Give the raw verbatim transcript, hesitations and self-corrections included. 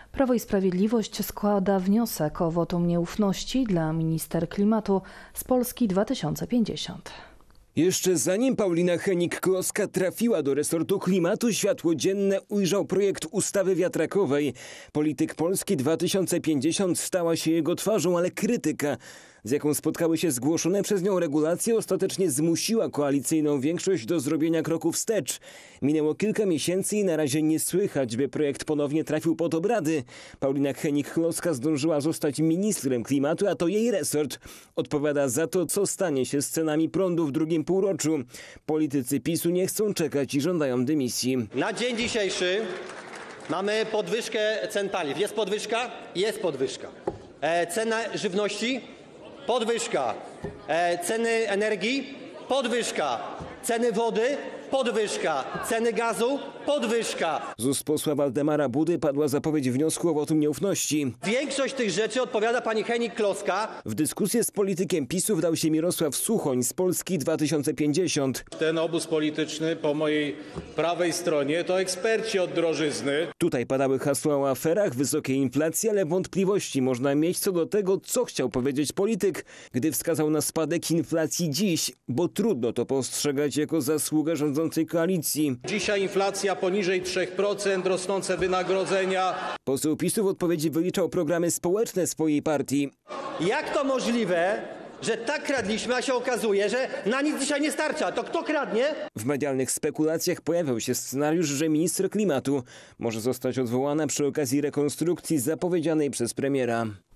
Prawo i Sprawiedliwość składa wniosek o wotum nieufności dla minister klimatu z Polski dwa tysiące pięćdziesiąt. Jeszcze zanim Paulina Hennig-Kloska trafiła do resortu klimatu, światło dzienne ujrzał projekt ustawy wiatrakowej. Polityk Polski dwa tysiące pięćdziesiąt stała się jego twarzą, ale krytyka, z jaką spotkały się zgłoszone przez nią regulacje, ostatecznie zmusiła koalicyjną większość do zrobienia kroku wstecz. Minęło kilka miesięcy i na razie nie słychać, by projekt ponownie trafił pod obrady. Paulina Hennig-Kloska zdążyła zostać ministrem klimatu, a to jej resort odpowiada za to, co stanie się z cenami prądu w drugim półroczu. Politycy PiSu nie chcą czekać i żądają dymisji. Na dzień dzisiejszy mamy podwyżkę cen paliw. Jest podwyżka? Jest podwyżka. E, cena żywności? Podwyżka. E, ceny energii? Podwyżka. Ceny wody? Podwyżka. Ceny gazu? Podwyżka. Z ust posła Waldemara Budy padła zapowiedź wniosku o wotum nieufności. Większość tych rzeczy odpowiada pani Hennig-Kloska. W dyskusję z politykiem PiSu wdał się Mirosław Suchoń z Polski dwa tysiące pięćdziesiąt. Ten obóz polityczny po mojej prawej stronie to eksperci od drożyzny. Tutaj padały hasła o aferach, wysokiej inflacji, ale wątpliwości można mieć co do tego, co chciał powiedzieć polityk, gdy wskazał na spadek inflacji dziś, bo trudno to postrzegać jako zasługę rządzącej koalicji. Dzisiaj inflacja poniżej trzy procent, rosnące wynagrodzenia. Poseł PiSu w odpowiedzi wyliczał programy społeczne swojej partii. Jak to możliwe, że tak kradliśmy, a się okazuje, że na nic dzisiaj nie starcza? To kto kradnie? W medialnych spekulacjach pojawiał się scenariusz, że minister klimatu może zostać odwołana przy okazji rekonstrukcji zapowiedzianej przez premiera.